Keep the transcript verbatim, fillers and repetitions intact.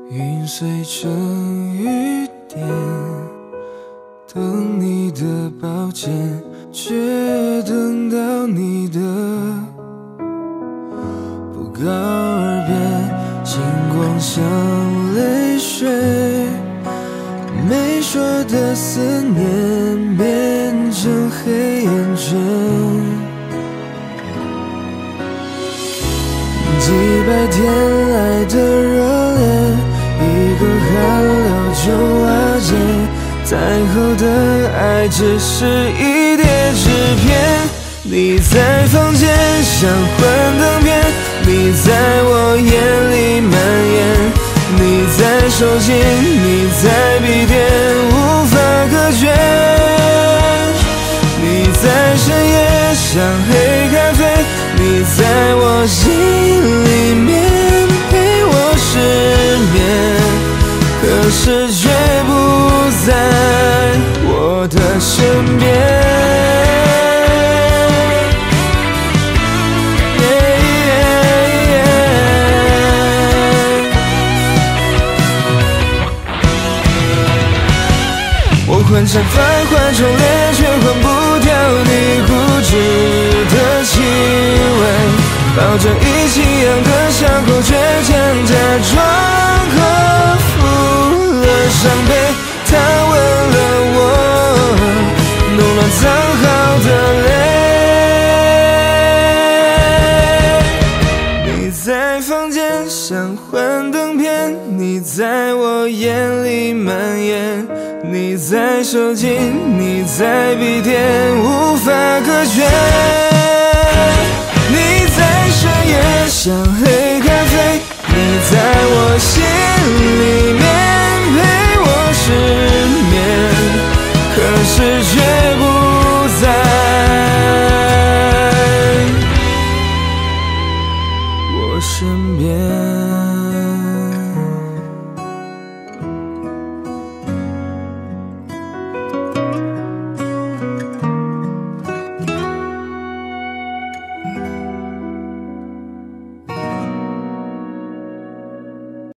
云碎成雨点，等你的抱歉，却等到你的不告而别。金光像泪水，没说的思念变成黑眼圈。几百天来的热烈，一个寒流就瓦解，再后的爱只是一叠纸片。你在房间像幻灯片，你在我眼里蔓延，你在手心，你在笔尖，无法隔绝。你在深夜像黑咖啡，你在我心里面陪我失眠，可是却不在我的身边。我换成繁华重烈，却换不掉你固执的气味。抱着一起养的伤口，倔强假装克服了伤悲。他吻了我弄乱藏好的泪。你在房间像幻灯片，你在我眼里蔓延，你在手心，你在笔尖，无法隔绝。